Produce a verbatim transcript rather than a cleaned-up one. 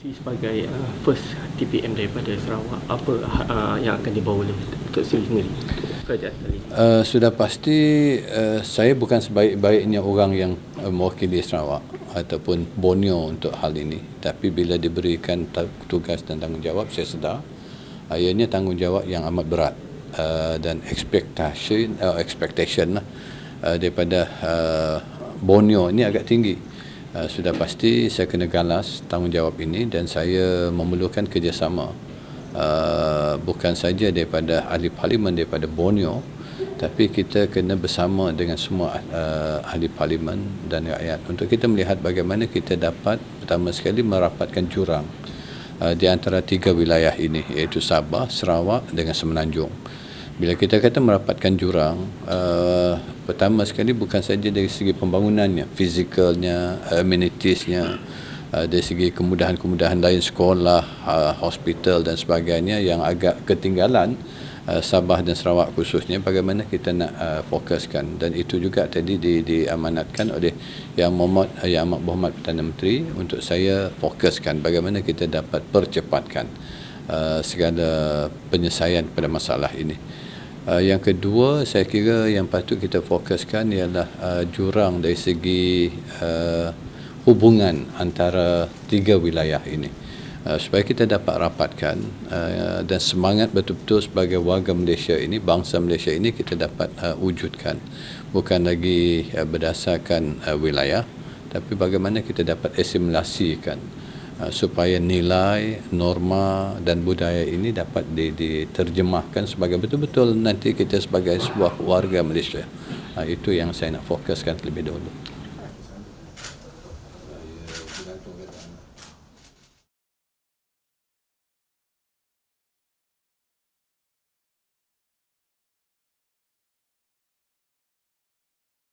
Sebagai uh, first T P M daripada Sarawak, apa uh, yang akan dibawa oleh Datuk Seri sendiri kerajaan kali ini? Uh, sudah pasti uh, saya bukan sebaik-baiknya orang yang uh, mewakili Sarawak ataupun Borneo untuk hal ini, tapi bila diberikan tugas dan tanggungjawab, saya sedar uh, ianya tanggungjawab yang amat berat uh, dan expectation uh, expectation lah, uh, daripada uh, Borneo ini agak tinggi. Uh, sudah pasti saya kena galas tanggungjawab ini dan saya memerlukan kerjasama uh, bukan saja daripada ahli parlimen daripada Borneo, tapi kita kena bersama dengan semua uh, ahli parlimen dan rakyat untuk kita melihat bagaimana kita dapat pertama sekali merapatkan jurang uh, di antara tiga wilayah ini, iaitu Sabah, Sarawak dengan Semenanjung. Bila kita kata merapatkan jurang, uh, pertama sekali bukan saja dari segi pembangunannya, fizikalnya, amenitiesnya, uh, dari segi kemudahan-kemudahan lain, sekolah, uh, hospital dan sebagainya yang agak ketinggalan uh, Sabah dan Sarawak khususnya, bagaimana kita nak uh, fokuskan. Dan itu juga tadi di, diamanatkan oleh Yang Mohamad, Yang Amat Berhormat Perdana Menteri untuk saya fokuskan bagaimana kita dapat percepatkan uh, segala penyelesaian pada masalah ini. Uh, yang kedua, saya kira yang patut kita fokuskan ialah uh, jurang dari segi uh, hubungan antara tiga wilayah ini. Uh, supaya kita dapat rapatkan uh, dan semangat betul-betul sebagai warga Malaysia ini, bangsa Malaysia ini kita dapat uh, wujudkan. Bukan lagi uh, berdasarkan uh, wilayah, tapi bagaimana kita dapat asimilasikan Uh, supaya nilai, norma dan budaya ini dapat diterjemahkan sebagai betul-betul nanti kita sebagai sebuah warga Malaysia. Uh, itu yang saya nak fokuskan terlebih dahulu.